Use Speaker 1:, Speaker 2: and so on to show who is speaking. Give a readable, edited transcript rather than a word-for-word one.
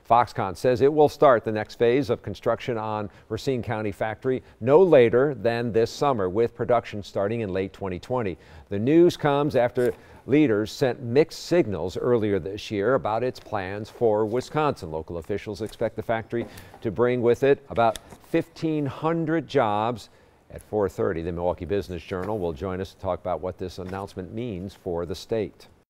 Speaker 1: Foxconn says it will start the next phase of construction on Racine County factory no later than this summer, with production starting in late 2020. The news comes after leaders sent mixed signals earlier this year about its plans for Wisconsin. Local officials expect the factory to bring with it about 1,500 jobs. At 4:30, the Milwaukee Business Journal will join us to talk about what this announcement means for the state.